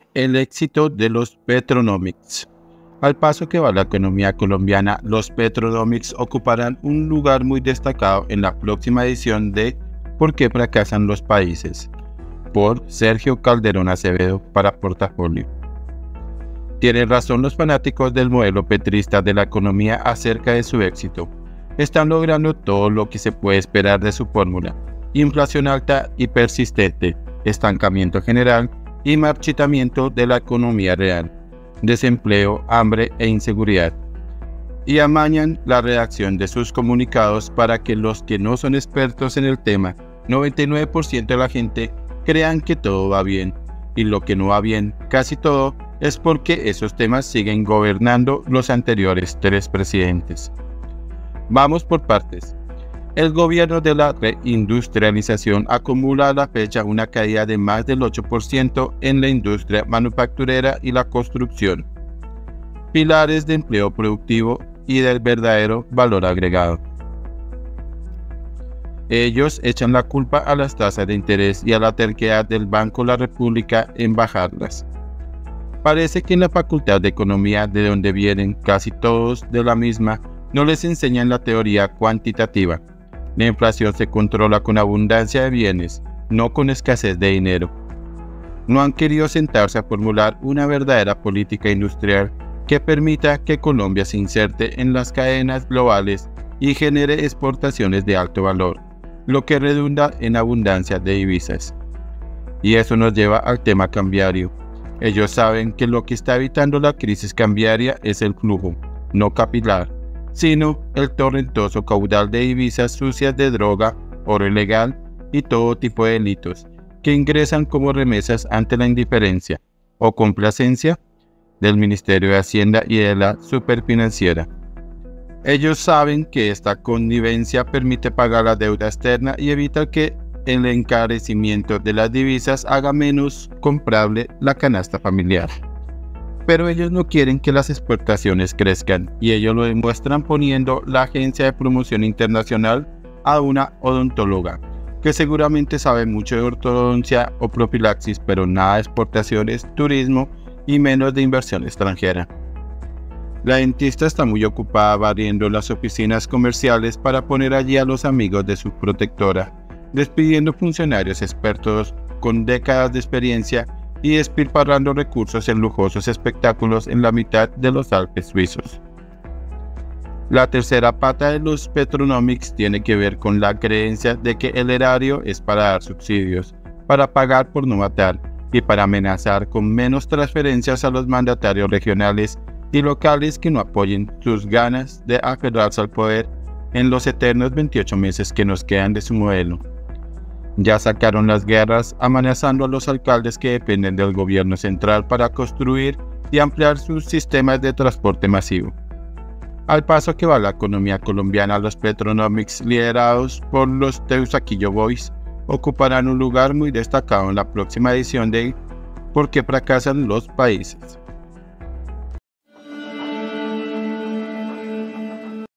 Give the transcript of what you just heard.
El éxito de los Petronomics. Al paso que va la economía colombiana, los Petronomics ocuparán un lugar muy destacado en la próxima edición de ¿Por qué fracasan los países?, por Sergio Calderón Acevedo para Portafolio. Tienen razón los fanáticos del modelo petrista de la economía acerca de su éxito. Están logrando todo lo que se puede esperar de su fórmula: inflación alta y persistente, estancamiento general y marchitamiento de la economía real, desempleo, hambre e inseguridad. Y amañan la redacción de sus comunicados para que los que no son expertos en el tema, 99% de la gente, crean que todo va bien, y lo que no va bien, casi todo, es porque esos temas siguen gobernando los anteriores 3 presidentes. Vamos por partes. El gobierno de la reindustrialización acumula a la fecha una caída de más del 8% en la industria manufacturera y la construcción, pilares de empleo productivo y del verdadero valor agregado. Ellos echan la culpa a las tasas de interés y a la terquedad del Banco La República en bajarlas. Parece que en la Facultad de Economía, de donde vienen casi todos de la misma, no les enseñan la teoría cuantitativa. La inflación se controla con abundancia de bienes, no con escasez de dinero. No han querido sentarse a formular una verdadera política industrial que permita que Colombia se inserte en las cadenas globales y genere exportaciones de alto valor, lo que redunda en abundancia de divisas. Y eso nos lleva al tema cambiario. Ellos saben que lo que está evitando la crisis cambiaria es el flujo, no capilar, sino el torrentoso caudal de divisas sucias de droga, oro ilegal y todo tipo de delitos, que ingresan como remesas ante la indiferencia o complacencia del Ministerio de Hacienda y de la superfinanciera. Ellos saben que esta connivencia permite pagar la deuda externa y evita que el encarecimiento de las divisas haga menos comprable la canasta familiar. Pero ellos no quieren que las exportaciones crezcan, y ellos lo demuestran poniendo la Agencia de Promoción Internacional a una odontóloga, que seguramente sabe mucho de ortodoncia o profilaxis, pero nada de exportaciones, turismo y menos de inversión extranjera. La dentista está muy ocupada barriendo las oficinas comerciales para poner allí a los amigos de su protectora, despidiendo funcionarios expertos con décadas de experiencia y despilfarrando recursos en lujosos espectáculos en la mitad de los Alpes suizos. La tercera pata de los Petronomics tiene que ver con la creencia de que el erario es para dar subsidios, para pagar por no matar y para amenazar con menos transferencias a los mandatarios regionales y locales que no apoyen sus ganas de aferrarse al poder en los eternos 28 meses que nos quedan de su modelo. Ya sacaron las guerras amenazando a los alcaldes que dependen del gobierno central para construir y ampliar sus sistemas de transporte masivo. Al paso que va la economía colombiana, los Petronomics, liderados por los Teusaquillo Boys, ocuparán un lugar muy destacado en la próxima edición de ¿Por qué fracasan los países?